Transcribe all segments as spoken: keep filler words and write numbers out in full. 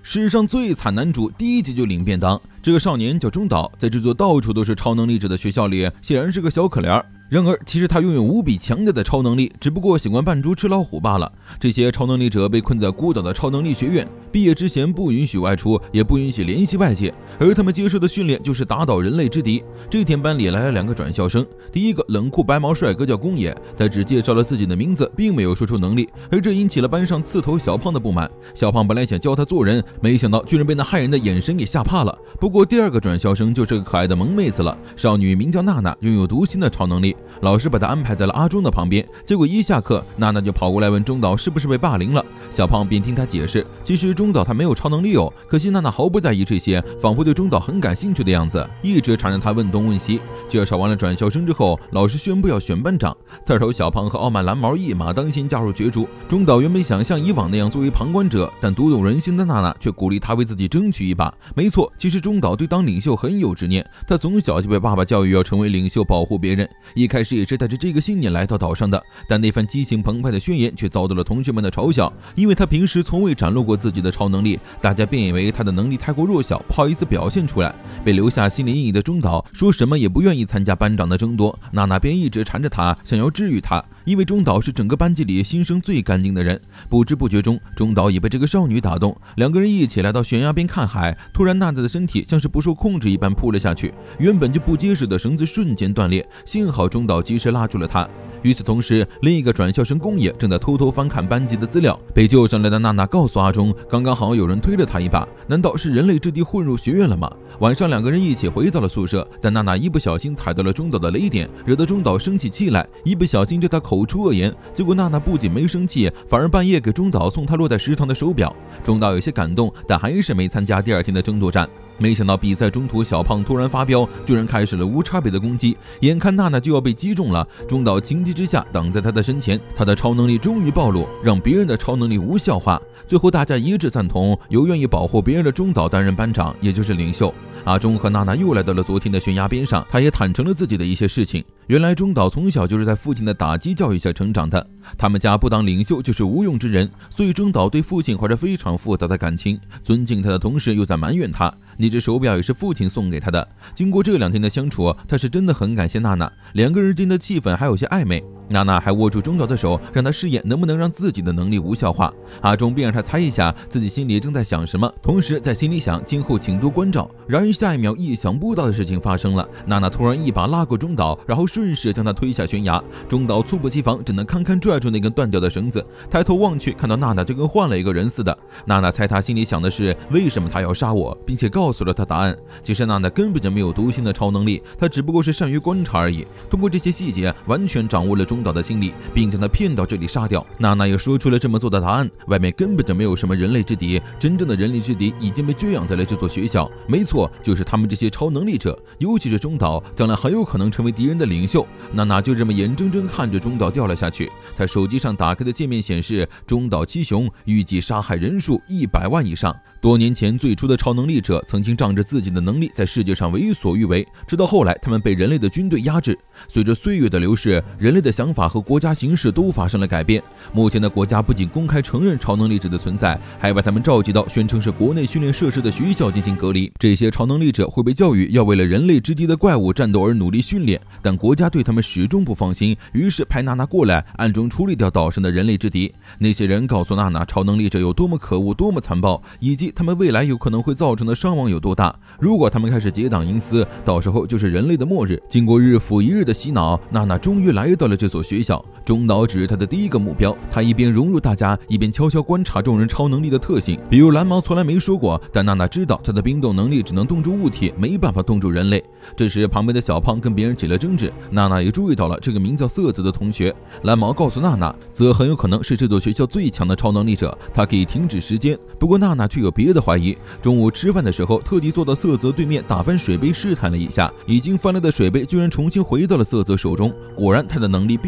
史上最惨男主第一集就领便当，这个少年叫中岛，在这座到处都是超能力者的学校里，显然是个小可怜。然而，其实他拥有无比强大的超能力，只不过喜欢扮猪吃老虎罢了。这些超能力者被困在孤岛的超能力学院，毕业之前不允许外出，也不允许联系外界，而他们接受的训练就是打倒人类之敌。这天班里来了两个转校生，第一个冷酷白毛帅哥叫宫野，他只介绍了自己的名字，并没有说出能力，而这引起了班上刺头小胖的不满。小胖本来想教他做人，没想到居然被那骇人的眼神给吓怕了。不过第二个转校生就是个可爱的萌妹子了，少女名叫娜娜，拥有读心的超能力。老师把她安排在了阿忠的旁边，结果一下课，娜娜就跑过来问中岛是不是被霸凌了。小胖便听她解释，其实中岛他没有超能力哦，可惜娜娜毫不在意这些，仿佛对中岛很感兴趣的样子，一直缠着他问东问西。介绍完了转校生之后，老师宣布要选班长。刺头小胖和傲慢蓝毛一马当先加入角逐。中岛原本想像以往那样作为旁观者，但读懂人心的娜娜却鼓励他为自己争取一把。没错，其实中岛对当领袖很有执念，他从小就被爸爸教育要成为领袖，保护别人。一开始也是带着这个信念来到岛上的，但那番激情澎湃的宣言却遭到了同学们的嘲笑，因为他平时从未展露过自己的超能力，大家便以为他的能力太过弱小，不好意思表现出来。被留下心理阴影的中岛说什么也不愿意参加班长的争夺，娜娜便一直缠着他，想要治愈他，因为中岛是整个班级里心声最干净的人。不知不觉中，中岛也被这个少女打动，两个人一起来到悬崖边看海。突然，娜娜的身体像是不受控制一般扑了下去，原本就不结实的绳子瞬间断裂，幸好中岛及时拉住了她。与此同时，另一个转校生宫野正在偷偷翻看班级的资料。被救上来的娜娜告诉阿忠，刚刚好有人推了他一把，难道是人类之敌混入学院了吗？晚上两个人一起回到了宿舍，但娜娜一不小心踩到了中岛的雷点，惹得中岛生起气来，一不小心对他口出恶言。结果娜娜不仅没生气，反而半夜给中岛送他落在食堂的手表。中岛有些感动，但还是没参加第二天的争夺战。没想到比赛中途，小胖突然发飙，居然开始了无差别的攻击，眼看娜娜就要被击中了，中岛情急之下挡在他的身前，他的超能力终于暴露，让别人的超能力无效化。最后大家一致赞同由愿意保护别人的中岛担任班长，也就是领袖。阿忠和娜娜又来到了昨天的悬崖边上，他也坦诚了自己的一些事情。原来中岛从小就是在父亲的打击教育下成长的，他们家不当领袖就是无用之人，所以中岛对父亲怀着非常复杂的感情，尊敬他的同时又在埋怨他。那只手表也是父亲送给他的。经过这两天的相处，他是真的很感谢娜娜，两个人间的气氛还有些暧昧。娜娜还握住中岛的手，让他试验能不能让自己的能力无效化。阿忠便让他猜一下自己心里正在想什么，同时在心里想今后请多关照。然而下一秒，意想不到的事情发生了，娜娜突然一把拉过中岛，然后顺势将他推下悬崖。中岛猝不及防，只能堪堪拽住那根断掉的绳子，抬头望去，看到娜娜就跟换了一个人似的。娜娜猜他心里想的是为什么他要杀我，并且告诉了他答案。其实娜娜根本就没有读心的超能力，她只不过是善于观察而已。通过这些细节，完全掌握了中岛的心理，并将他骗到这里杀掉。娜娜也说出了这么做的答案，外面根本就没有什么人类之敌，真正的人类之敌已经被圈养在了这座学校。没错，就是他们这些超能力者，尤其是中岛，将来很有可能成为敌人的领袖。娜娜就这么眼睁睁看着中岛掉了下去。她手机上打开的界面显示，中岛七雄预计杀害人数一百万以上。多年前，最初的超能力者曾经仗着自己的能力在世界上为所欲为，直到后来他们被人类的军队压制。随着岁月的流逝，人类的想法和国家形势都发生了改变。目前的国家不仅公开承认超能力者的存在，还把他们召集到宣称是国内训练设施的学校进行隔离。这些超能力者会被教育要为了人类之敌的怪物战斗而努力训练，但国家对他们始终不放心，于是派娜娜过来暗中处理掉岛上的人类之敌。那些人告诉娜娜，超能力者有多么可恶，多么残暴，以及他们未来有可能会造成的伤亡有多大。如果他们开始结党营私，到时候就是人类的末日。经过日复一日的洗脑，娜娜终于来到了这所学校。中岛只是他的第一个目标，他一边融入大家，一边悄悄观察众人超能力的特性。比如蓝毛从来没说过，但娜娜知道他的冰冻能力只能冻住物体，没办法冻住人类。这时旁边的小胖跟别人起了争执，娜娜也注意到了这个名叫色泽的同学。蓝毛告诉娜娜，泽很有可能是这座学校最强的超能力者，他可以停止时间。不过娜娜却有别的怀疑。中午吃饭的时候，特地坐到色泽对面打翻水杯试探了一下，已经翻了的水杯居然重新回到了色泽手中。果然他的能力并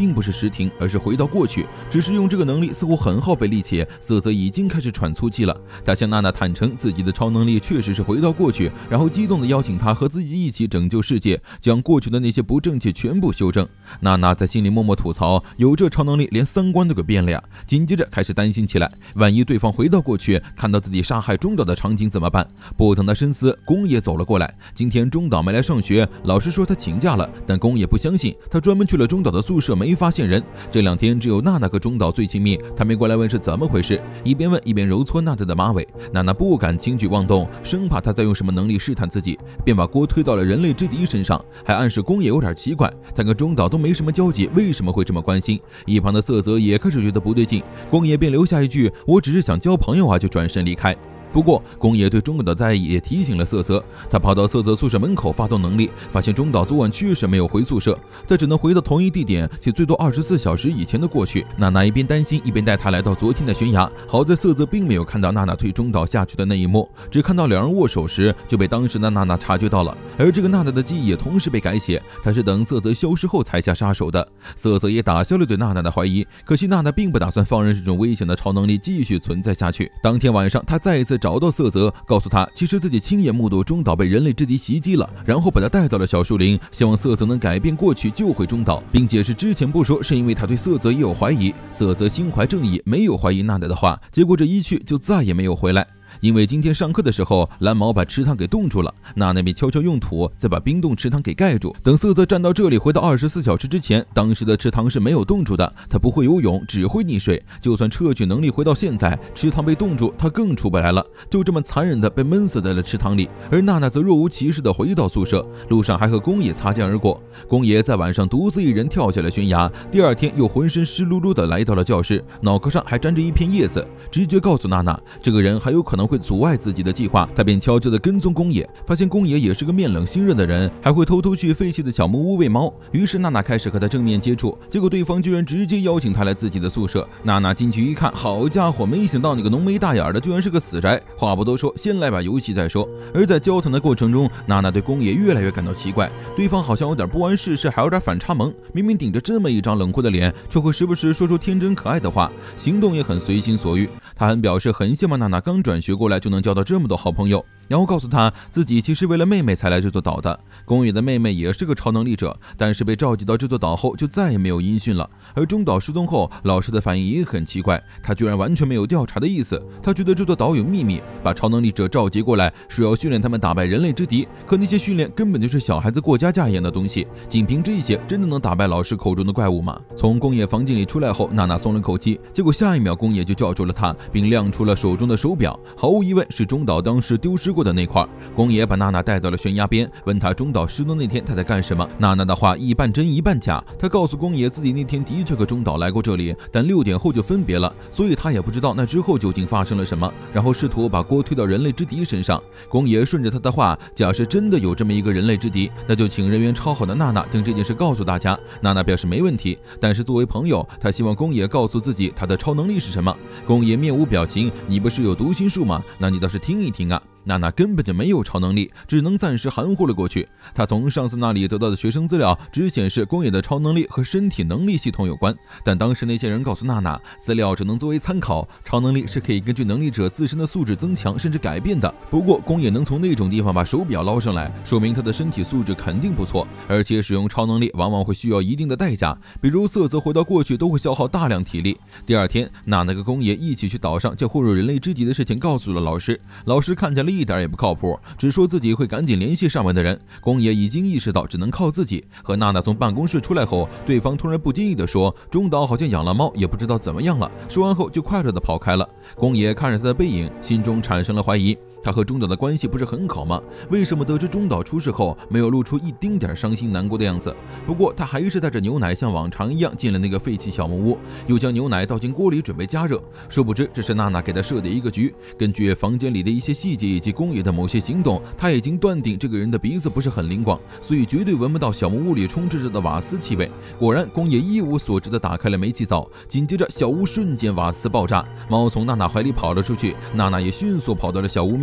并不是时停，而是回到过去。只是用这个能力似乎很耗费力气，瑟瑟已经开始喘粗气了。他向娜娜坦诚自己的超能力确实是回到过去，然后激动地邀请她和自己一起拯救世界，将过去的那些不正确全部修正。娜娜在心里默默吐槽，有这超能力连三观都给变了呀。紧接着开始担心起来，万一对方回到过去看到自己杀害中岛的场景怎么办？不等他深思，宫野走了过来。今天中岛没来上学，老师说他请假了，但宫野不相信，他专门去了中岛的宿舍，没发现人。这两天只有娜娜和中岛最亲密，他没过来问是怎么回事，一边问一边揉搓娜娜的马尾。娜娜不敢轻举妄动，生怕他再用什么能力试探自己，便把锅推到了人类之敌身上，还暗示宫野有点奇怪，他跟中岛都没什么交集，为什么会这么关心？一旁的瑟泽也开始觉得不对劲，宫野便留下一句：“我只是想交朋友啊”，就转身离开。不过，宫野对中岛的在意也提醒了瑟泽，他跑到瑟泽宿舍门口发动能力，发现中岛昨晚确实没有回宿舍，他只能回到同一地点，且最多二十四小时以前的过去。娜娜一边担心，一边带他来到昨天的悬崖。好在瑟泽并没有看到娜娜推中岛下去的那一幕，只看到两人握手时就被当时的娜娜察觉到了。而这个娜娜的记忆也同时被改写，她是等瑟泽消失后才下杀手的。瑟泽也打消了对娜娜的怀疑，可惜娜娜并不打算放任这种危险的超能力继续存在下去。当天晚上，她再一次找到瑟泽，告诉他其实自己亲眼目睹中岛被人类之敌袭击了，然后把他带到了小树林，希望瑟泽能改变过去救回中岛，并解释之前不说是因为他对瑟泽也有怀疑。瑟泽心怀正义，没有怀疑娜娜的话，结果这一去就再也没有回来。因为今天上课的时候，蓝毛把池塘给冻住了，娜娜便悄悄用土再把冰冻池塘给盖住。等瑟泽站到这里回到二十四小时之前，当时的池塘是没有冻住的，他不会游泳，只会溺水。就算撤去能力回到现在，池塘被冻住，他更出不来了，就这么残忍的被闷死在了池塘里。而娜娜则若无其事的回到宿舍，路上还和宫野擦肩而过。宫野在晚上独自一人跳下了悬崖，第二天又浑身湿漉漉的来到了教室，脑壳上还沾着一片叶子。直觉告诉娜娜，这个人还有可能会阻碍自己的计划，他便悄悄地跟踪宫野，发现宫野也是个面冷心热的人，还会偷偷去废弃的小木屋喂猫。于是娜娜开始和他正面接触，结果对方居然直接邀请他来自己的宿舍。娜娜进去一看，好家伙，没想到那个浓眉大眼的居然是个死宅。话不多说，先来把游戏再说。而在交谈的过程中，娜娜对宫野越来越感到奇怪，对方好像有点不谙世事，还有点反差萌。明明顶着这么一张冷酷的脸，却会时不时说出天真可爱的话，行动也很随心所欲。他还表示很羡慕娜娜刚转学过来就能交到这么多好朋友，然后告诉他自己其实为了妹妹才来这座岛的。宫野的妹妹也是个超能力者，但是被召集到这座岛后就再也没有音讯了。而中岛失踪后，老师的反应也很奇怪，他居然完全没有调查的意思。他觉得这座岛有秘密，把超能力者召集过来，是要训练他们打败人类之敌。可那些训练根本就是小孩子过家家一样的东西，仅凭这些，真的能打败老师口中的怪物吗？从宫野房间里出来后，娜娜松了口气，结果下一秒宫野就叫住了她，并亮出了手中的手表，毫无疑问是中岛当时丢失过的那块。宫野把娜娜带到了悬崖边，问她中岛失踪那天她在干什么。娜娜的话一半真一半假，她告诉宫野自己那天的确和中岛来过这里，但六点后就分别了，所以她也不知道那之后究竟发生了什么，然后试图把锅推到人类之敌身上。宫野顺着她的话，假设真的有这么一个人类之敌，那就请人缘超好的娜娜将这件事告诉大家。娜娜表示没问题，但是作为朋友，她希望宫野告诉自己她的超能力是什么。宫野面无表情，你不是有读心术吗？那你倒是听一听啊。娜娜根本就没有超能力，只能暂时含糊了过去。她从上司那里得到的学生资料只显示宫野的超能力和身体能力系统有关，但当时那些人告诉娜娜，资料只能作为参考，超能力是可以根据能力者自身的素质增强甚至改变的。不过宫野能从那种地方把手表捞上来，说明他的身体素质肯定不错，而且使用超能力往往会需要一定的代价，比如瑟泽回到过去都会消耗大量体力。第二天，娜娜跟宫野一起去岛上将混入人类之敌的事情告诉了老师，老师看见了一点也不靠谱，只说自己会赶紧联系上面的人。宫野已经意识到只能靠自己。和娜娜从办公室出来后，对方突然不经意地说中岛好像养了猫，也不知道怎么样了。说完后就快乐地跑开了。宫野看着他的背影，心中产生了怀疑，他和中岛的关系不是很好吗？为什么得知中岛出事后没有露出一丁点伤心难过的样子？不过他还是带着牛奶像往常一样进了那个废弃小木屋，又将牛奶倒进锅里准备加热。殊不知这是娜娜给他设的一个局。根据房间里的一些细节以及宫野的某些行动，他已经断定这个人的鼻子不是很灵光，所以绝对闻不到小木屋里充斥着的瓦斯气味。果然，宫野一无所知地打开了煤气灶，紧接着小屋瞬间瓦斯爆炸，猫从娜娜怀里跑了出去，娜娜也迅速跑到了小屋面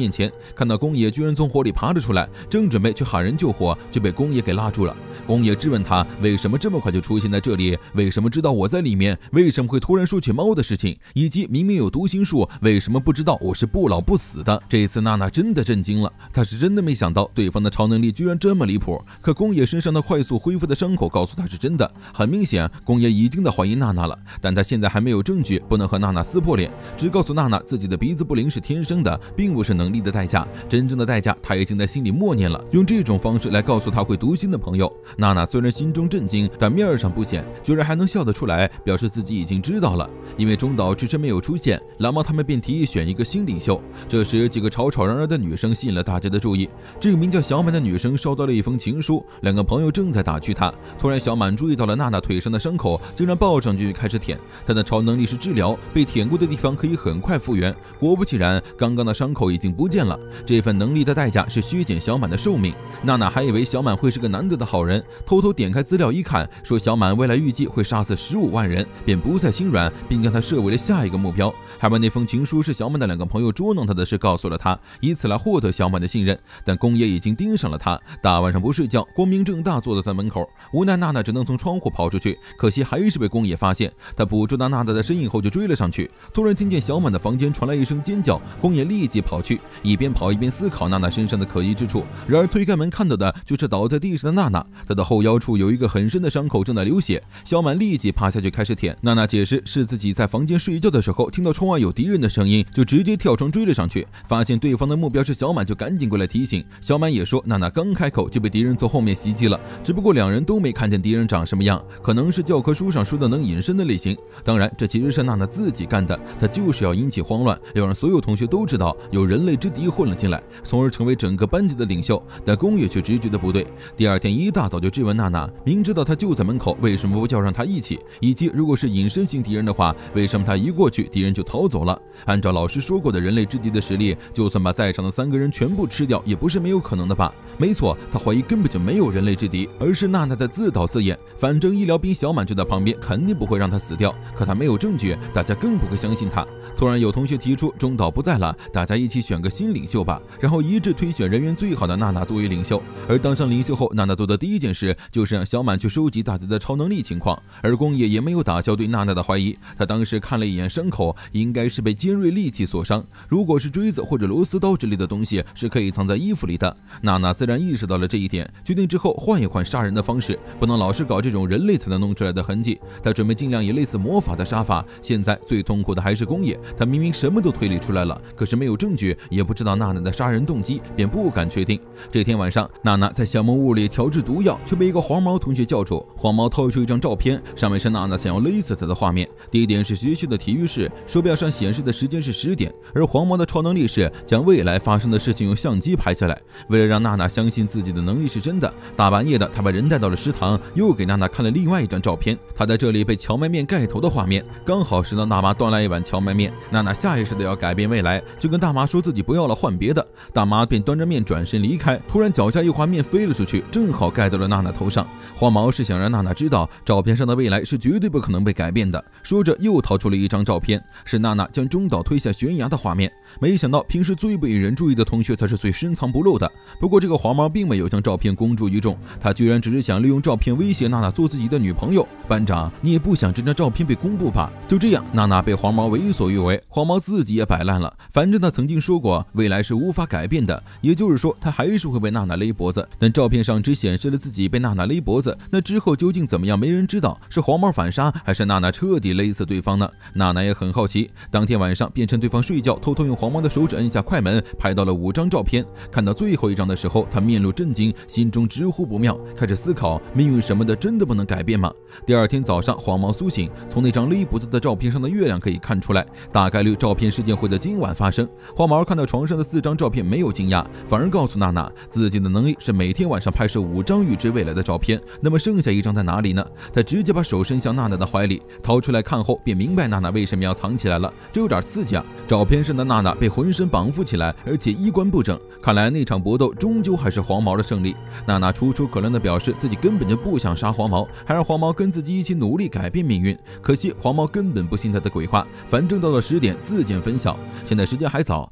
面前，看到宫野居然从火里爬了出来，正准备去喊人救火，就被宫野给拉住了。宫野质问他为什么这么快就出现在这里，为什么知道我在里面，为什么会突然说起猫的事情，以及明明有读心术，为什么不知道我是不老不死的。这一次娜娜真的震惊了，她是真的没想到对方的超能力居然这么离谱。可宫野身上的快速恢复的伤口告诉她是真的，很明显宫野已经在怀疑娜娜了，但他现在还没有证据，不能和娜娜撕破脸，只告诉娜娜自己的鼻子不灵是天生的，并不是能力的代价，真正的代价他已经在心里默念了，用这种方式来告诉他会读心的朋友。娜娜虽然心中震惊，但面上不显，居然还能笑得出来，表示自己已经知道了。因为中岛迟迟没有出现，蓝猫他们便提议选一个新领袖。这时几个吵吵嚷嚷的女生吸引了大家的注意，这个名叫小满的女生收到了一封情书，两个朋友正在打趣她，突然小满注意到了娜娜腿上的伤口，竟然抱上去开始舔。她的超能力是治疗，被舔过的地方可以很快复原。果不其然，刚刚的伤口已经不见了。这份能力的代价是削减小满的寿命。娜娜还以为小满会是个难得的好人，偷偷点开资料一看，说小满未来预计会杀死十五万人，便不再心软，并将他设为了下一个目标。还把那封情书是小满的两个朋友捉弄他的事告诉了他，以此来获得小满的信任。但宫野已经盯上了他，大晚上不睡觉，光明正大坐在他门口。无奈娜娜只能从窗户跑出去，可惜还是被宫野发现。他捕捉到娜娜的身影后就追了上去，突然听见小满的房间传来一声尖叫，宫野立即跑去，一边跑一边思考娜娜身上的可疑之处。然而推开门看到的就是倒在地上的娜娜，她的后腰处有一个很深的伤口正在流血。小满立即趴下去开始舔。娜娜解释是自己在房间睡觉的时候听到窗外有敌人的声音，就直接跳窗追了上去，发现对方的目标是小满，就赶紧过来提醒。小满也说娜娜刚开口就被敌人从后面袭击了，只不过两人都没看见敌人长什么样，可能是教科书上说的能隐身的类型。当然这其实是娜娜自己干的，她就是要引起慌乱，要让所有同学都知道有人类之敌混了进来，从而成为整个班级的领袖。但宫野却直觉的不对，第二天一大早就质问娜娜，明知道她就在门口，为什么不叫上她一起，以及如果是隐身型敌人的话，为什么她一过去敌人就逃走了。按照老师说过的人类之敌的实力，就算把在场的三个人全部吃掉也不是没有可能的吧。没错，他怀疑根本就没有人类之敌，而是娜娜在自导自演。反正医疗兵小满就在旁边，肯定不会让他死掉，可他没有证据，大家更不会相信他。突然有同学提出中岛不在了，大家一起选个新领袖吧，然后一致推选人缘最好的娜娜作为领袖。而当上领袖后，娜娜做的第一件事就是让小满去收集大家的超能力情况，而宫野也没有打消对娜娜的怀疑。他当时看了一眼伤口，应该是被尖锐利器所伤，如果是锥子或者螺丝刀之类的东西是可以藏在衣服里的。娜娜自然意识到了这一点，决定之后换一换杀人的方式，不能老是搞这种人类才能弄出来的痕迹。他准备尽量以类似魔法的杀法。现在最痛苦的还是宫野，他明明什么都推理出来了，可是没有证据，也不知道娜娜的杀人动机，便不敢确定。这天晚上，娜娜在小木屋里调制毒药，却被一个黄毛同学叫住。黄毛掏出一张照片，上面是娜娜想要勒死他的画面。地点是学校的体育室，手表上显示的时间是十点，而黄毛的超能力是将未来发生的事情用相机拍下来。为了让娜娜相信自己的能力是真的，大半夜的他把人带到了食堂，又给娜娜看了另外一张照片，他在这里被荞麦面盖头的画面，刚好是当大妈端来一碗荞麦面。娜娜下意识的要改变未来，就跟大妈说自己不要了，换别的。大妈便端着面转身离开，突然脚下一滑，面飞了出去，正好盖到了娜娜头上。黄毛是想让娜娜知道照片上的未来是绝对不可能被改变的，说着又掏出了一张照片，是娜娜将中岛推下悬崖的画面。没想到平时最不引人注意的同学才是最深藏不露的。不过这个黄毛并没有将照片公诸于众，他居然只是想利用照片威胁娜娜做自己的女朋友。班长，你也不想这张照片被公布吧？就这样，娜娜被黄毛为所欲为，黄毛自己也摆烂了。反正他曾经说过未来是无法改变的，也就是说他还是会被娜娜勒脖子。但照片上只显示了自己被娜娜勒脖子，那之后究竟怎么样没人知道，是黄毛反杀还是娜娜彻底勒死对方呢？娜娜也很好奇，当天晚上便趁对方睡觉，偷偷用黄毛的手指摁下快门，拍到了五张照片。看到最后一张的时候，他面露震惊，心中直呼不妙，开始思考命运什么的真的不能改变吗？第二天早上，黄毛苏醒，从那张勒脖子的照片上的月亮可以看出来，大概率照片事件会在今晚发生。黄毛看到床上的四张照片没有惊讶，反而告诉娜娜自己的能力是每天晚上拍摄五张预知未来的照片，那么剩下一张在哪里呢？他直接把手伸向娜娜的怀里，掏出来看后便明白娜娜为什么要藏起来了，这有点刺激啊！照片上的娜娜被浑身绑缚起来，而且衣冠不整，看来那场搏斗终究还是黄毛的胜利。娜娜楚楚可怜地表示自己根本就不想杀黄毛，还让黄毛跟自己一起努力改变命运。可惜黄毛根本不信她的鬼话，反正到了十点自见分晓。现在时间还早，黄毛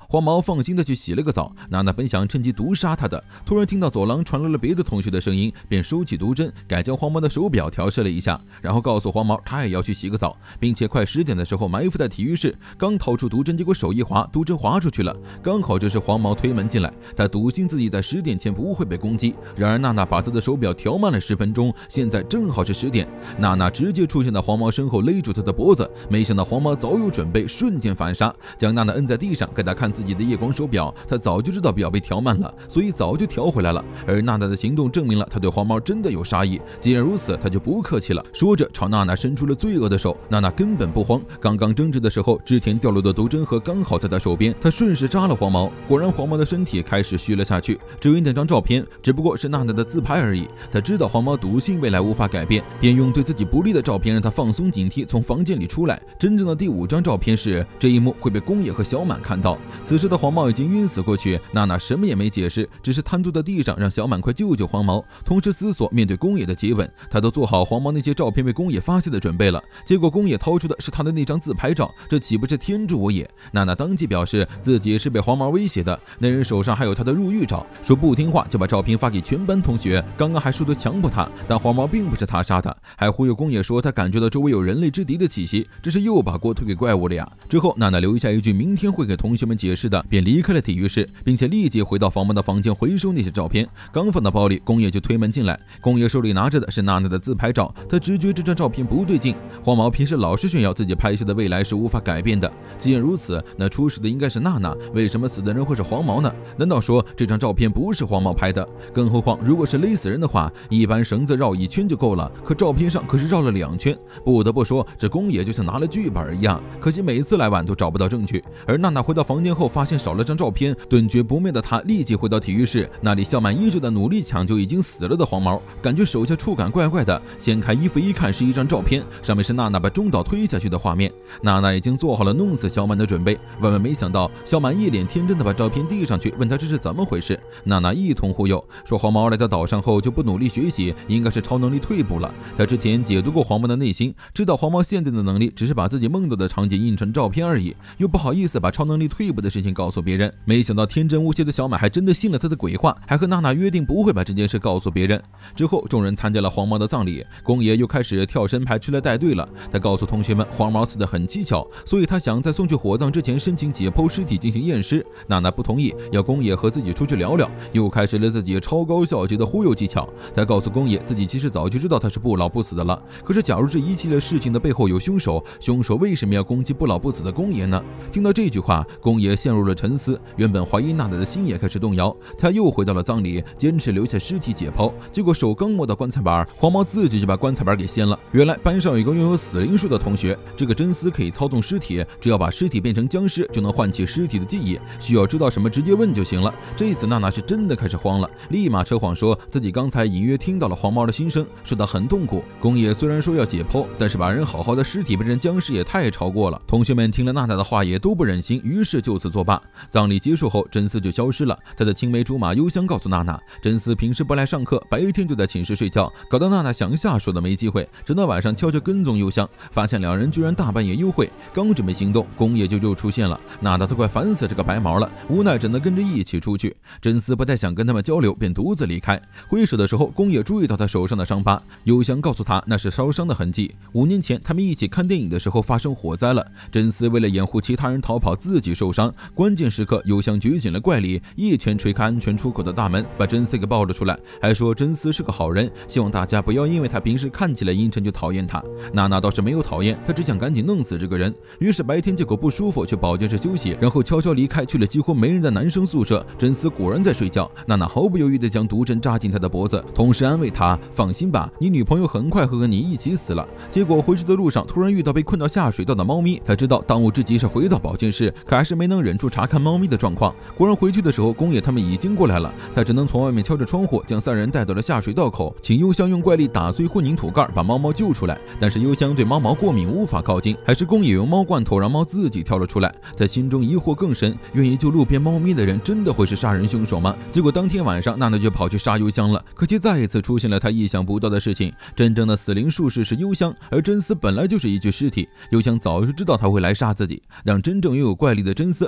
放心的去洗了个澡。娜娜本想趁机毒杀他的，突然听到走廊传来了别的同学的声音，便收起毒针，改将黄毛的手表调试了一下，然后告诉黄毛他也要去洗个澡，并且快十点的时候埋伏在体育室。刚掏出毒针，结果手一滑，毒针滑出去了。刚好这时黄毛推门进来，他笃信自己在十点前不会被攻击。然而娜娜把他的手表调慢了十分钟，现在正好是十点。娜娜直接出现在黄毛身后，勒住他的脖子。没想到黄毛早有准备，瞬间反杀，将娜娜摁在地上，给她看自己的夜光手表。他早就知道表被调慢了，所以早就调回来了。而娜娜的行动证明了他对黄毛真的有杀意。既然如此，他就不客气了，说着朝娜娜伸出了罪恶的手。娜娜根本不慌，刚刚争执的时候，之前掉落的毒针盒刚好在他手边，他顺势扎了黄毛。果然黄毛的身体开始虚了下去。至于那张照片，只不过是娜娜的自拍而已。他知道黄毛笃信未来无法改变，便用对自己不利的照片让他放松警惕，从房间里出来。真正的第五张照片是这一幕会被宫野和小满看到。此时的黄毛已经晕死过去，娜娜什么也没解释，只是瘫坐在地上让小满快救救黄毛，同时思索面对宫野的接吻。他都做好黄毛那些照片被宫野发现的准备了，结果宫野掏出的是他的那张自拍照，这岂不是天助我也？娜娜当即表示自己是被黄毛威胁的，那人手上还有他的入狱照，说不听话就把照片发给全班同学，刚刚还说的强迫他，但黄毛并不是他杀的，还忽悠宫野说他感觉到周围有人类之敌的气息，这是又把锅推给怪物了呀。之后娜娜留下一句明天会给同学们解释的，便离开了体育室，并且立即回到黄毛的房间回收那些照片。刚放到包里，宫野就推门进来，宫野手里拿着的是娜娜的自拍照，他直觉这张照片不对劲。黄毛平时老是炫耀自己拍摄的未来是无法改变的，既然如此，那出事的应该是娜娜，为什么死的人会是黄毛呢？难道说这张照片不是黄毛拍的？更何况如果是勒死人的话，一般绳子绕一圈就够了，可照片上可是绕了两圈。不得不说，这宫野就像拿了剧本一样，可惜每次来晚都找不到证据。而娜娜回到房间后发现少了张照片，顿觉不妙的她立即回到体育室，那里笑满依旧的努力抢救已经死了的黄毛，感觉手下触感怪怪的，掀开衣服一看是一张照片，上面是娜娜把中岛推下去的画面。娜娜已经做好了弄死小满的准备，万万没想到小满一脸天真的把照片递上去，问他这是怎么回事。娜娜一通忽悠，说黄毛来到岛上后就不努力学习，应该是超能力退步了。他之前解读过黄毛的内心，知道黄毛现在的能力只是把自己梦到的场景印成照片而已，又不好意思把超能力退步的事情告诉别人。没想到天真无邪的小满还真的信了他的鬼话，还和娜娜约定不会把这件事告诉别人。之后众人参加了黄毛的葬礼，宫野又开始跳身排出来带队了。他告诉同学们黄毛死得很蹊跷，所以他想在送去火葬之前申请解剖尸体进行验尸。娜娜不同意，要宫野和自己出去聊聊，又开始了自己超高效级的忽悠技巧。他告诉宫野自己其实早就知道他是不老不死的了，可是假如这一系列事情的背后有凶手，凶手为什么要攻击不老不死的宫野呢？听到这句话，宫野陷入了沉思，原本怀疑娜娜的心也开始动摇。他又回到了葬礼，坚持留下尸体解剖，结果手刚摸到棺材板，黄毛自己就把棺材板给掀了。原来班上有一个拥有死灵术的同学，这个真丝可以操纵尸体，只要把尸体变成僵尸，就能唤起尸体的记忆，需要知道什么直接问就行了。这次娜娜是真的开始慌了，立马扯谎说自己刚才隐约听到了黄毛的心声，说他很痛苦。宫野虽然说要解剖，但是把人好好的尸体变成僵尸也太超过了。同学们听了娜娜的话也都不忍心，于是就此作罢。葬礼结束后，真丝就消失了。他的青梅竹马幽香告诉娜娜，真丝平时不来上课，白天就在寝室睡觉，搞得娜娜想下手的没机会，直到晚上悄悄跟踪幽香，发现两人居然大半夜幽会。刚准备行动，宫野就又出现了，娜娜都快烦死这个白毛了，无奈只能跟着一起出去。真丝不太想跟他们交流，便独自离开。挥手的时候，宫野注意到他手上的伤疤，幽香告诉他那是烧伤的痕迹。五年前他们一起看电影的时候发生火灾了，真丝为了掩护其他人逃跑，自己受伤，关键时刻幽香举起了怪力，一拳锤开安全出口的大门，把真丝给抱了出来，还说真丝是个好人，希望大家不要因为他平时看起来阴沉就讨厌他。娜娜倒是没有讨厌，她只想赶紧弄死这个人。于是白天结果不舒服去保健室休息，然后悄悄离开，去了几乎没人的男生宿舍。真丝果然在睡觉，娜娜毫不犹豫地将毒针扎进他的脖子，同时安慰他，放心吧，你女朋友很快会和你一起死了。结果回去的路上突然遇到被困到下水道的猫咪，他知道当务之急是回到保健室，可还是没能忍住查看猫咪的状况。果然回去的时候宫野他们已经过来了，他只能从外面敲着窗户将三人带到了下水道口，请幽香用怪力打碎混凝土盖把猫猫救出来。但是幽香对猫毛过敏无法靠近，还是宫野用猫罐头让猫自己跳了出来。他心中疑惑更深，愿意救路边猫咪的人真的会是杀人凶手吗？结果当天晚上娜娜就跑去杀幽香了，可惜再一次出现了她意想不到的事情，真正的死灵术士是幽香，而真丝本来就是一具尸体。幽香早就知道他会来杀自己，让真正拥有怪力的真丝摁住娜娜，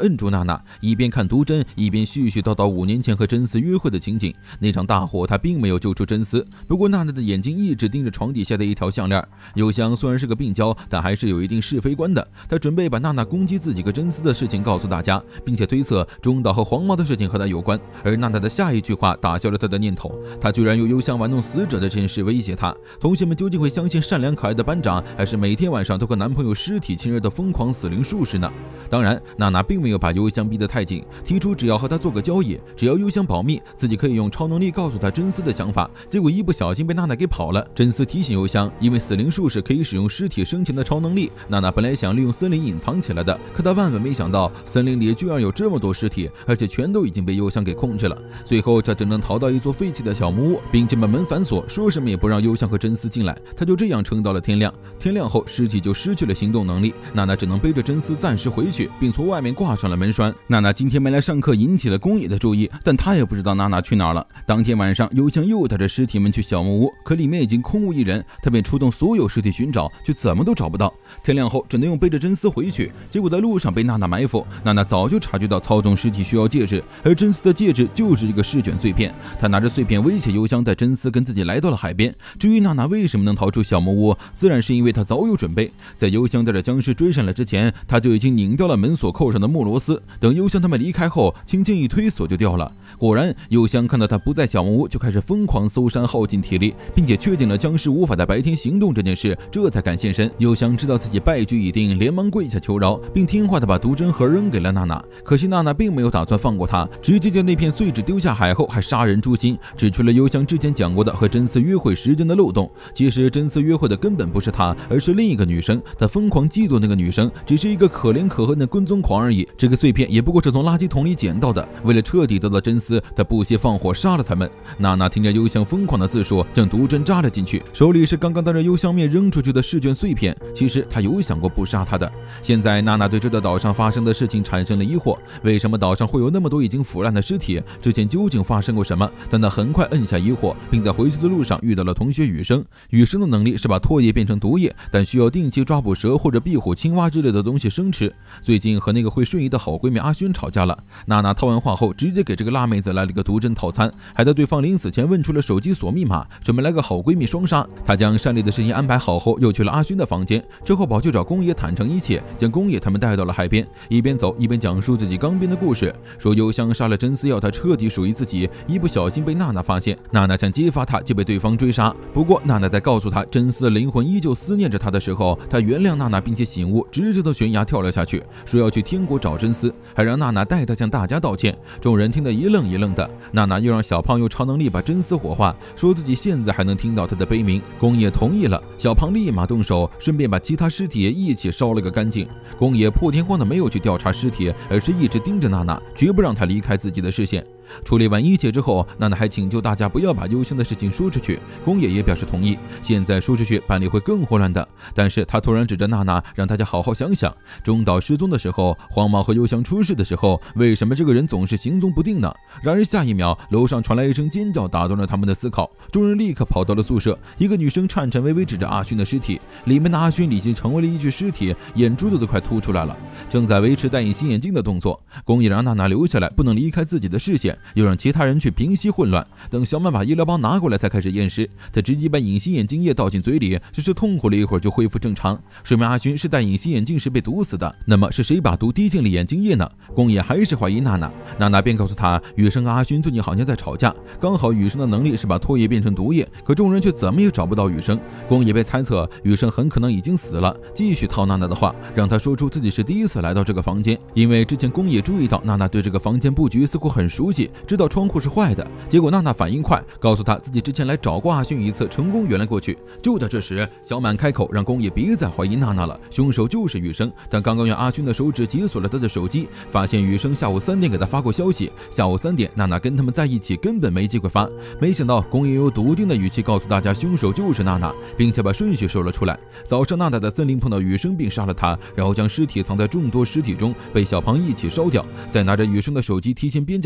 娜，一边看毒针，一边絮絮叨叨五年前和真丝约会的情景。那场大火，他并没有救出真丝，不过娜娜的眼睛一直盯着床底下的一条项链。幽香虽然是个病娇，但还是有一定是非观的。他准备把娜娜攻击自己和真丝的事情告诉大家，并且推测中岛和黄毛的事情和他有关。而娜娜的下一句话打消了他的念头，他居然用幽香玩弄死者的这件事威胁他。同学们究竟会相信善良可爱的班长，还是每天晚上都和男朋友尸体亲热的疯狂死灵术士呢？当然，娜娜并没有把幽香逼得太紧，提出只要和他做个交易，只要幽香保密，自己可以用超能力告诉他真丝的想法。结果一不小心被娜娜给跑了。真丝提醒幽香，因为死灵术士可以使用尸体生前的超能力，娜娜本来想利用森林隐藏起来的，可她万万没想到森林里居然有这么多尸体，而且全都已经被幽香给控制了。最后这只能逃到一座废弃的小木屋，并且把门反锁，说什么也不让幽香和真丝进来。他就这样撑到了天亮。天亮后，尸体就失去了行动能力，娜娜只能背着真丝暂时回去，并从外面挂上了门栓。娜娜今天没来上课，引起了宫野的注意，但她也不知道娜娜去哪儿了。当天晚上，幽香又带着尸体们去小木屋，可里面已经空无一人，他便出动所有尸体寻找，却怎么都找不到。天亮后，只能用背着真丝回去，结果在路上被娜娜埋伏。娜娜早就察觉到操纵尸体需要戒指，而真丝的戒指就是一个试卷碎片。她拿着碎片威胁幽香，带真丝跟自己来到了海边。至于娜娜为什么能逃出小木屋，自然是因为她早有准备。在幽香带着僵尸追上来之前，她就已经拧掉了门锁扣上的木螺丝。等幽香他们离开后，轻轻一推，锁就掉了。果然，幽香看到她不在小木屋，就开始疯狂搜山，耗尽体力，并且确定了僵尸无法在白天行动这件事，这才敢现身。幽香知道自己败局已定，连忙跪下求饶，并听话的把毒针盒扔给了娜娜。可惜娜娜并没有打算放过她，直接将那片碎纸丢下海后，还杀人诛心，指出了幽香之前讲过的和真丝约会时间的漏洞。其实真丝约会的根本不是她，而是另一个女生。她疯狂嫉妒那个女生，只是一个可怜可恨的跟踪狂而已。这个碎片也不过是从垃圾桶里捡到的。为了彻底得到真丝，她不惜放火杀了他们。娜娜听着幽香疯狂的自述，将毒针扎了进去，手里是刚刚当着幽香面扔出去的试卷碎片。其实她有想过不杀她的。现在娜娜对这个岛上发生的事情产生了疑惑，为什么岛上会有那么多已经腐烂的尸体？之前究竟发生过什么？但她很快摁下疑惑，并在回去的路上遇到了同学雨生。雨生的能力是把唾液变成毒液，但需要定期抓捕蛇或者壁虎、青蛙之类的东西生吃。最近和那个会瞬移的好闺蜜阿勋吵架了，娜娜套完话后，直接给这个辣妹子来了个毒针套餐，还在对方临死前问出了手机锁密码，准备来个好闺蜜双杀。她将善丽的事情安排好后，又去了阿勋的房间，之后跑去找宫野坦诚一切，将宫野他们带到了海边，一边走一边讲述自己刚编的故事，说幽香杀了真丝，要她彻底属于自己，一不小心被娜娜发现，娜娜想揭发她，就被对方追杀。不过娜娜在告诉她真丝的灵魂依旧思念着她的时候，她原谅娜娜并且醒悟，直直从悬崖跳了下去，说要去天国找真丝，还让娜娜带她向大家道歉。众人听得一愣一愣的。娜娜又让小胖用超能力把真丝火化，说自己现在还能听到她的悲鸣。宫野同意了，小胖立马动手，顺便把其他尸体也一起烧了个干净。宫野破天荒的没有去调查尸体，而是一直盯着娜娜，绝不让她离开自己的视线。处理完一切之后，娜娜还请求大家不要把幽香的事情说出去，宫野也表示同意。现在说出去，班里会更混乱的。但是他突然指着娜娜，让大家好好想想，中岛失踪的时候，黄毛和幽香出事的时候，为什么这个人总是行踪不定呢？然而下一秒，楼上传来一声尖叫，打断了他们的思考。众人立刻跑到了宿舍，一个女生颤颤巍巍指着阿勋的尸体，里面的阿勋已经成为了一具尸体，眼珠子都快凸出来了，正在维持戴隐形眼镜的动作。宫野让娜娜留下来，不能离开自己的视线，又让其他人去平息混乱。等小满把医疗包拿过来，才开始验尸。他直接把隐形眼镜液倒进嘴里，只是痛苦了一会儿就恢复正常，说明阿勋是戴隐形眼镜时被毒死的。那么是谁把毒滴进了眼镜液呢？宫野还是怀疑娜娜。娜娜便告诉他，雨生和阿勋最近好像在吵架，刚好雨生的能力是把唾液变成毒液，可众人却怎么也找不到雨生。宫野被猜测雨生很可能已经死了，继续套娜娜的话，让她说出自己是第一次来到这个房间，因为之前宫野注意到娜娜对这个房间布局似乎很熟悉，知道窗户是坏的。结果娜娜反应快，告诉他自己之前来找过阿勋一次，成功圆了过去。就在这时，小满开口让宫野别再怀疑娜娜了，凶手就是雨生。但刚刚用阿勋的手指解锁了他的手机，发现雨生下午三点给他发过消息，下午三点娜娜跟他们在一起，根本没机会发。没想到宫野用笃定的语气告诉大家，凶手就是娜娜，并且把顺序说了出来。早上娜娜在森林碰到雨生并杀了他，然后将尸体藏在众多尸体中，被小胖一起烧掉，再拿着雨生的手机提前编辑好信息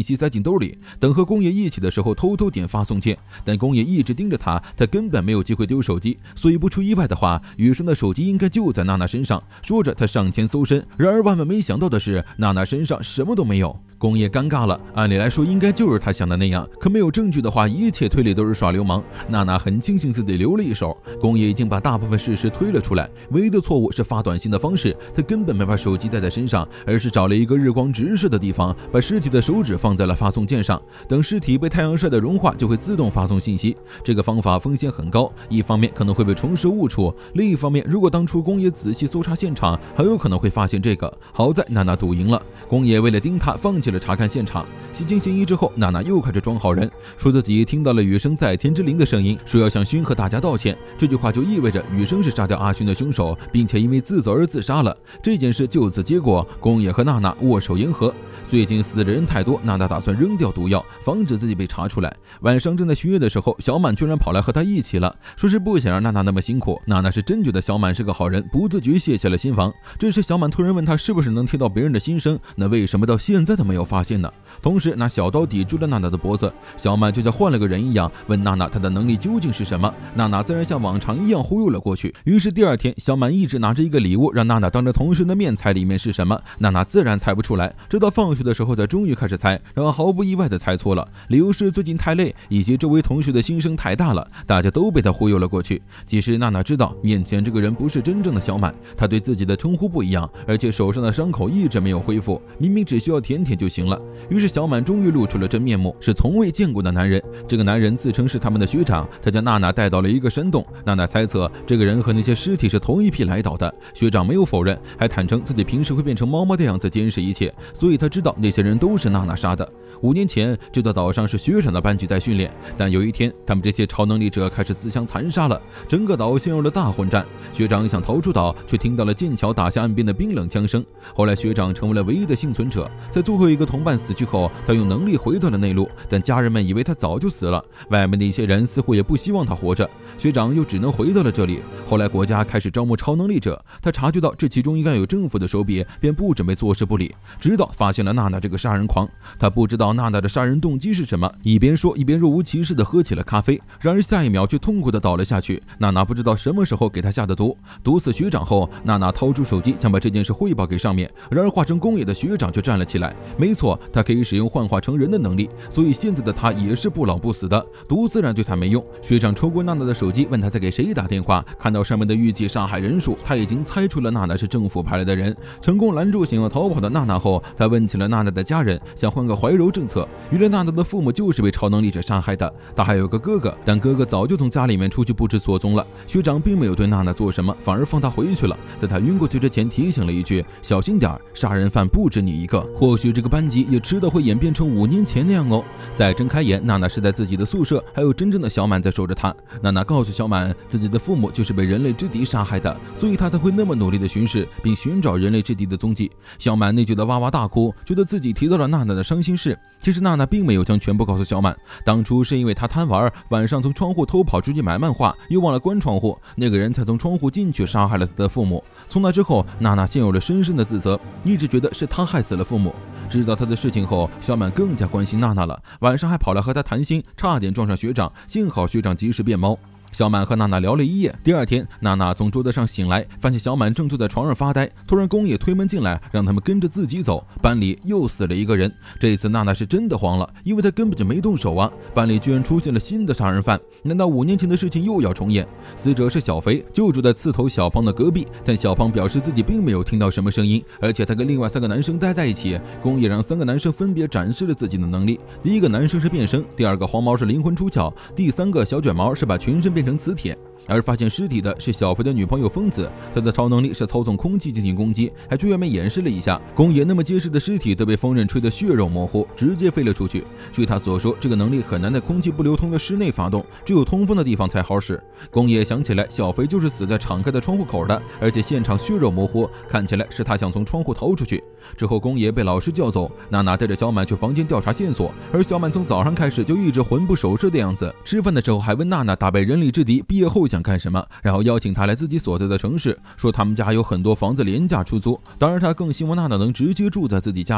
息塞进兜里，等和宫野一起的时候偷偷点发送键，但宫野一直盯着他，他根本没有机会丢手机，所以不出意外的话，雨生的手机应该就在娜娜身上。说着他上前搜身，然而万万没想到的是，娜娜身上什么都没有。宫野尴尬了，按理来说应该就是他想的那样，可没有证据的话，一切推理都是耍流氓。娜娜很庆幸自己留了一手，宫野已经把大部分事实推了出来，唯一的错误是发短信的方式，他根本没把手机带在身上，而是找了一个日光直射的地方，把尸体的手指放在了发送键上，等尸体被太阳晒得融化，就会自动发送信息。这个方法风险很高，一方面可能会被虫食误触，另一方面如果当初宫野仔细搜查现场，很有可能会发现这个。好在娜娜赌赢了，宫野为了盯他，放弃了查看现场。洗清嫌疑之后，娜娜又开始装好人，说自己听到了雨生在天之灵的声音，说要向勋和大家道歉。这句话就意味着雨生是杀掉阿勋的凶手，并且因为自责而自杀了。这件事就此结果，宫野和娜娜握手言和。最近死的人太多，娜娜打算扔掉毒药，防止自己被查出来。晚上正在巡夜的时候，小满居然跑来和她一起了，说是不想让娜娜那么辛苦。娜娜是真觉得小满是个好人，不自觉卸下了心防。这时小满突然问她是不是能听到别人的心声，那为什么到现在都没有发现呢？同时拿小刀抵住了娜娜的脖子，小满就像换了个人一样问娜娜她的能力究竟是什么。娜娜自然像往常一样忽悠了过去。于是第二天，小满一直拿着一个礼物让娜娜当着同事的面猜里面是什么，娜娜自然猜不出来，直到放学的时候才终于开始猜，然后毫不意外的猜错了，理由是最近太累，以及周围同学的心声太大了，大家都被他忽悠了过去。其实娜娜知道面前这个人不是真正的小满，他对自己的称呼不一样，而且手上的伤口一直没有恢复，明明只需要舔舔就行了。于是小满终于露出了真面目，是从未见过的男人。这个男人自称是他们的学长，他将娜娜带到了一个山洞。娜娜猜测这个人和那些尸体是同一批来到的，学长没有否认，还坦诚自己平时会变成猫猫的样子监视一切，所以他知道那些人都是娜娜杀的。五年前，这座岛上是学长的班级在训练，但有一天，他们这些超能力者开始自相残杀了，整个岛陷入了大混战。学长想逃出岛，却听到了剑桥打下岸边的冰冷枪声。后来，学长成为了唯一的幸存者。在最后一个同伴死去后，他用能力回到了内陆，但家人们以为他早就死了。外面的一些人似乎也不希望他活着，学长又只能回到了这里。后来，国家开始招募超能力者，他察觉到这其中应该有政府的手笔，便不准备坐视不理，直到发现了娜娜这个杀人狂。他不知道娜娜的杀人动机是什么，一边说一边若无其事地喝起了咖啡，然而下一秒却痛苦地倒了下去。娜娜不知道什么时候给他下的毒，毒死学长后，娜娜掏出手机想把这件事汇报给上面，然而化成宫野的学长却站了起来。没错，他可以使用幻化成人的能力，所以现在的他也是不老不死的，毒自然对他没用。学长抽过娜娜的手机，问他在给谁打电话，看到上面的预计杀害人数，他已经猜出了娜娜是政府派来的人。成功拦住想要逃跑的娜娜后，他问起了娜娜的家人，想换个怀柔政策。原来娜娜的父母就是被超能力者杀害的，她还有个哥哥，但哥哥早就从家里面出去不知所踪了。学长并没有对娜娜做什么，反而放她回去了，在她晕过去之前提醒了一句，小心点，杀人犯不止你一个。或许这个班级也迟早会演变成五年前那样哦。再睁开眼，娜娜是在自己的宿舍，还有真正的小满在守着她。娜娜告诉小满，自己的父母就是被人类之敌杀害的，所以她才会那么努力的巡视并寻找人类之敌的踪迹。小满内疚的哇哇大哭，觉得自己提到了娜娜的伤心事。其实娜娜并没有将全部告诉小满，当初是因为她贪玩，晚上从窗户偷跑出去买漫画，又忘了关窗户，那个人才从窗户进去杀害了她的父母。从那之后，娜娜陷入了深深的自责，一直觉得是她害死了父母。知道她的事情后，小满更加关心娜娜了，晚上还跑来和她谈心，差点撞上学长，幸好学长及时变猫。小满和娜娜聊了一夜，第二天，娜娜从桌子上醒来，发现小满正坐在床上发呆。突然，宫野推门进来，让他们跟着自己走。班里又死了一个人，这次娜娜是真的慌了，因为她根本就没动手啊！班里居然出现了新的杀人犯，难道五年前的事情又要重演？死者是小肥，就住在刺头小胖的隔壁，但小胖表示自己并没有听到什么声音，而且他跟另外三个男生待在一起。宫野让三个男生分别展示了自己的能力，第一个男生是变身，第二个黄毛是灵魂出窍，第三个小卷毛是把全身变成磁铁。而发现尸体的是小肥的女朋友疯子，她的超能力是操纵空气进行攻击，还去外面演示了一下。宫野那么结实的尸体都被风刃吹得血肉模糊，直接飞了出去。据他所说，这个能力很难在空气不流通的室内发动，只有通风的地方才好使。宫野想起来，小肥就是死在敞开的窗户口的，而且现场血肉模糊，看起来是他想从窗户逃出去。之后，宫野被老师叫走，娜娜带着小满去房间调查线索，而小满从早上开始就一直魂不守舍的样子。吃饭的时候还问娜娜打败人力之敌毕业后想干什么，然后邀请她来自己所在的城市，说他们家有很多房子廉价出租，当然他更希望娜娜能直接住在自己家里。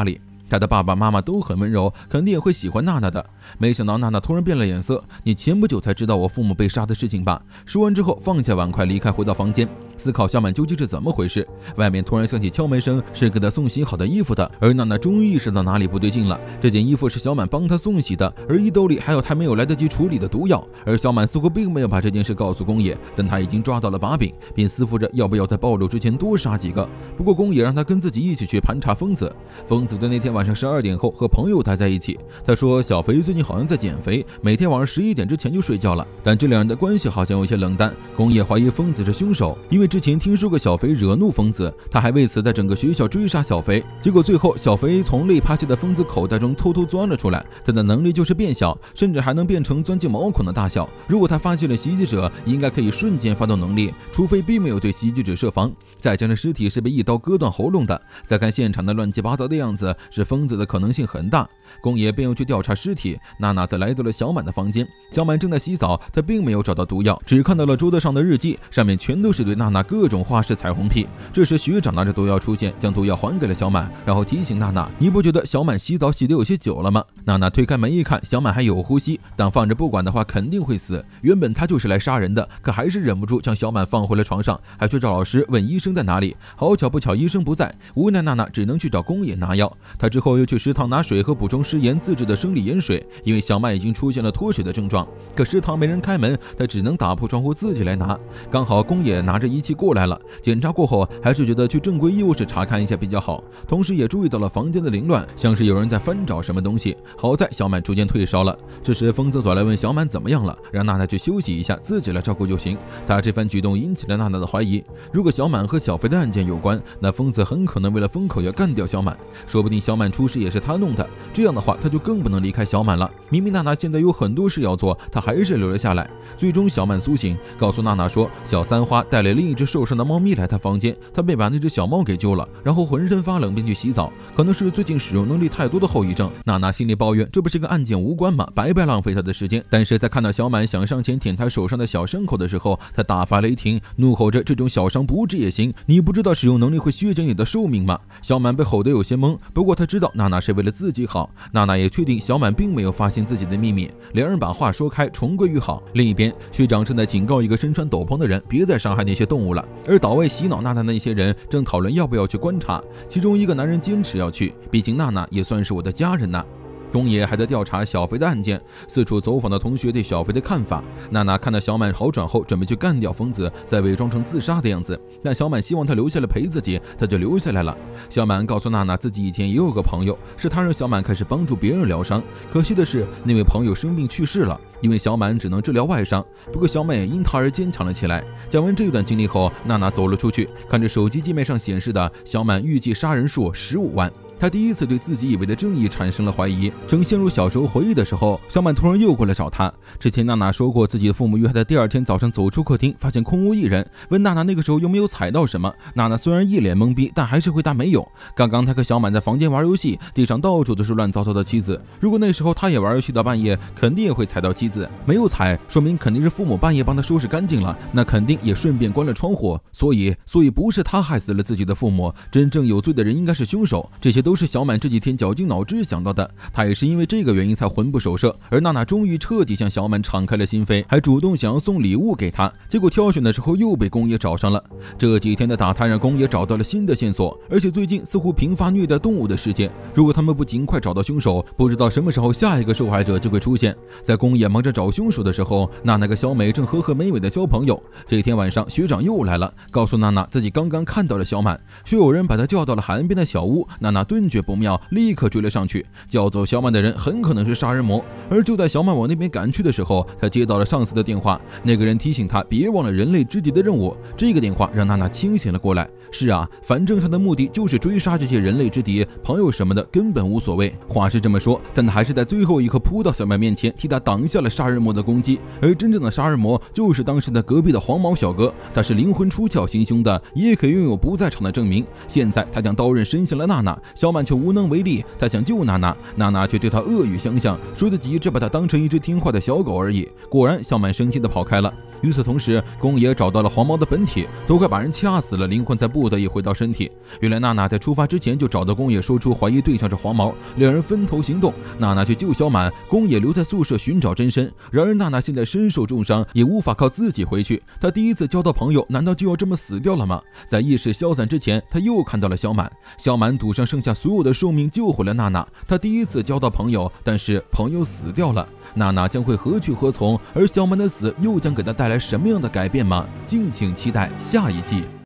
他的爸爸妈妈都很温柔，肯定也会喜欢娜娜的。没想到娜娜突然变了脸色，你前不久才知道我父母被杀的事情吧？说完之后，放下碗筷离开，回到房间，思考小满究竟是怎么回事。外面突然响起敲门声，是给他送洗好的衣服的。而娜娜终于意识到哪里不对劲了，这件衣服是小满帮她送洗的，而衣兜里还有他没有来得及处理的毒药。而小满似乎并没有把这件事告诉宫野，但他已经抓到了把柄，便思忖着要不要在暴露之前多杀几个。不过宫野让他跟自己一起去盘查疯子。疯子在那天晚上十二点后和朋友待在一起，他说小肥最近好像在减肥，每天晚上十一点之前就睡觉了，但这两人的关系好像有些冷淡。宫野怀疑疯子是凶手，因为之前听说过小肥惹怒疯子，他还为此在整个学校追杀小肥，结果最后小肥从累趴下的疯子口袋中偷偷钻了出来，他的能力就是变小，甚至还能变成钻进毛孔的大小。如果他发现了袭击者，应该可以瞬间发动能力，除非并没有对袭击者设防。再加上尸体是被一刀割断喉咙的，再看现场的乱七八糟的样子，是疯子的可能性很大。宫野便又去调查尸体，娜娜则来到了小满的房间。小满正在洗澡，他并没有找到毒药，只看到了桌子上的日记，上面全都是对娜娜各种花式彩虹屁。这时学长拿着毒药出现，将毒药还给了小满，然后提醒娜娜，你不觉得小满洗澡洗得有些久了吗？娜娜推开门一看，小满还有呼吸，但放着不管的话肯定会死。原本他就是来杀人的，可还是忍不住将小满放回了床上，还去找老师问医生在哪里。好巧不巧医生不在，无奈娜娜只能去找宫野拿药。他之后又去食堂拿水和补充食盐自制的生理盐水，因为小满已经出现了脱水的症状。可食堂没人开门，他只能打破窗户自己来拿。刚好宫野拿着仪器过来了，检查过后还是觉得去正规医务室查看一下比较好，同时也注意到了房间的凌乱，像是有人在翻找什么东西。好在小满逐渐退烧了。这时疯子走来问小满怎么样了，让娜娜去休息一下，自己来照顾就行。他这番举动引起了娜娜的怀疑，如果小满和小肥的案件有关，那疯子很可能为了封口要干掉小满，说不定小满出事也是他弄的，这样的话他就更不能离开小满了。明明娜娜现在有很多事要做，他还是留了下来。最终小满苏醒，告诉娜娜说小三花带了另一只受伤的猫咪来他房间，他被把那只小猫给救了，然后浑身发冷便去洗澡，可能是最近使用能力太多的后遗症。娜娜心里抱怨，这不是跟案件无关吗？白白浪费他的时间。但是在看到小满想上前舔他手上的小伤口的时候，他大发雷霆，怒吼着这种小伤不治也行，你不知道使用能力会削减你的寿命吗？小满被吼得有些懵，不过他知道娜娜是为了自己好，娜娜也确定小满并没有发现自己的秘密，两人把话说开，重归于好。另一边，学长正在警告一个身穿斗篷的人别再伤害那些动物了，而岛外洗脑娜娜的那些人正讨论要不要去观察，其中一个男人坚持要去，毕竟娜娜也算是我的家人呐。宫野还在调查小肥的案件，四处走访的同学对小肥的看法。娜娜看到小满好转后，准备去干掉疯子，再伪装成自杀的样子，但小满希望他留下来陪自己，他就留下来了。小满告诉娜娜，自己以前也有个朋友，是他让小满开始帮助别人疗伤，可惜的是那位朋友生病去世了，因为小满只能治疗外伤，不过小满也因他而坚强了起来。讲完这段经历后，娜娜走了出去，看着手机界面上显示的小满预计杀人数十五万。他第一次对自己以为的正义产生了怀疑，正陷入小时候回忆的时候，小满突然又过来找他。之前娜娜说过，自己的父母约她的第二天早上走出客厅，发现空无一人，问娜娜那个时候有没有踩到什么。娜娜虽然一脸懵逼，但还是回答没有。刚刚他和小满在房间玩游戏，地上到处都是乱糟糟的棋子，如果那时候他也玩游戏到半夜，肯定也会踩到棋子。没有踩，说明肯定是父母半夜帮他收拾干净了，那肯定也顺便关了窗户，所以所以不是他害死了自己的父母，真正有罪的人应该是凶手。这些都是小满这几天绞尽脑汁想到的，他也是因为这个原因才魂不守舍。而娜娜终于彻底向小满敞开了心扉，还主动想要送礼物给他，结果挑选的时候又被宫野找上了。这几天的打探让宫野找到了新的线索，而且最近似乎频发虐待动物的事件，如果他们不尽快找到凶手，不知道什么时候下一个受害者就会出现。在宫野忙着找凶手的时候，娜娜和小美正和和美美的交朋友。这天晚上学长又来了，告诉娜娜自己刚刚看到了小满，却有人把他叫到了海岸边的小屋。娜娜顿觉不妙，立刻追了上去，叫走小满的人很可能是杀人魔。而就在小满往那边赶去的时候，他接到了上司的电话，那个人提醒他别忘了人类之敌的任务。这个电话让娜娜清醒了过来，是啊，反正他的目的就是追杀这些人类之敌，朋友什么的根本无所谓。话是这么说，但他还是在最后一刻扑到小满面前，替他挡下了杀人魔的攻击。而真正的杀人魔就是当时的隔壁的黄毛小哥，他是灵魂出窍行凶的，也可以拥有不在场的证明。现在他将刀刃伸向了娜娜， 小满却无能为力，他想救娜娜，娜娜却对他恶语相向，说自己只把他当成一只听话的小狗而已。果然，小满生气地跑开了。与此同时，宫野找到了黄毛的本体，都快把人掐死了，灵魂才不得已回到身体。原来娜娜在出发之前就找到宫野，说出怀疑对象是黄毛，两人分头行动。娜娜去救小满，宫野留在宿舍寻找真身。然而娜娜现在身受重伤，也无法靠自己回去。她第一次交到朋友，难道就要这么死掉了吗？在意识消散之前，她又看到了小满。小满赌上剩下所有的寿命救回了娜娜。她第一次交到朋友，但是朋友死掉了。娜娜将会何去何从？而小满的死又将给她带来什么样的改变吗？敬请期待下一季。